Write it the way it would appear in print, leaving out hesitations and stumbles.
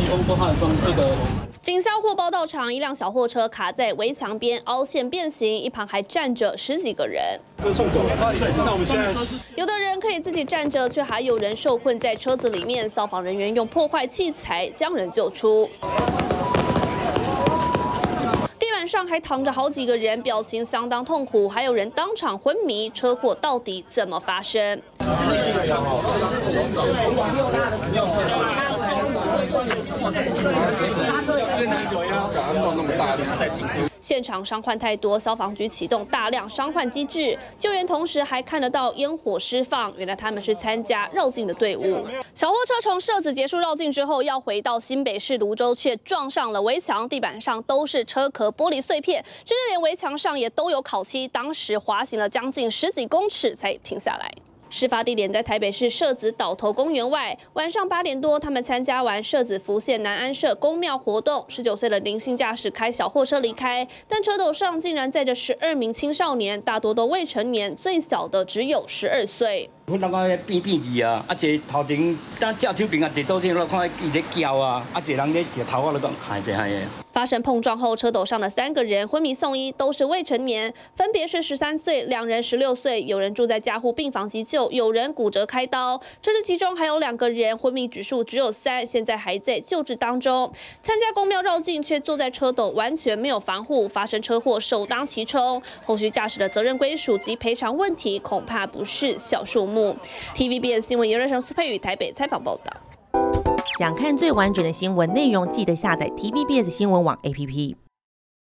说他的这个。 警消货包到场，一辆小货车卡在围墙边，凹陷变形，一旁还站着10几个人。 送走了，那我们现在有的人可以自己站着，却还有人受困在车子里面。消防人员用破坏器材将人救出。地板上还躺着好几个人，表情相当痛苦，还有人当场昏迷。车祸到底怎么发生？ 现场伤患太多，消防局启动大量伤患机制，救援同时还看得到烟火释放。原来他们是参加绕境的队伍。小货车从社子结束绕境之后，要回到新北市芦洲，却撞上了围墙，地板上都是车壳玻璃碎片，甚至连围墙上也都有烤漆。当时滑行了将近10几公尺才停下来。 事发地点在台北市社子岛头公园外，晚上8点多，他们参加完社子福县南安社公庙活动，19岁的林姓驾驶开小货车离开，但车斗上竟然载着12名青少年，大多都未成年，最小的只有12岁。 阮感觉变字啊，一个头前当正手边啊，地倒前落看伊在叫啊，一个人咧一个头我咧讲嗨这嗨的。 发生碰撞后，车斗上的3个人昏迷送医，都是未成年，分别是13岁、2人16岁，有人住在加护病房急救，有人骨折开刀，这是其中还有2个人昏迷指数只有3，现在还在救治当中。参加公庙绕境却坐在车斗，完全没有防护，发生车祸首当其冲。后续驾驶的责任归属及赔偿问题，恐怕不是小数目。 TVBS 新闻由热成苏佩宇台北采访报道。 想看最完整的新闻内容，记得下载 TVBS 新闻网 APP。